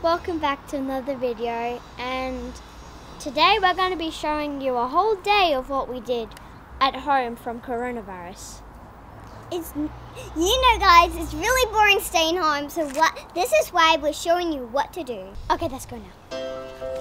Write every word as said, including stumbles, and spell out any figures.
welcome back to another video, and today we're going to be showing you a whole day of what we did at home from coronavirus. It's, you know guys, it's really boring staying home, so what, this is why we're showing you what to do. Okay, let's go now.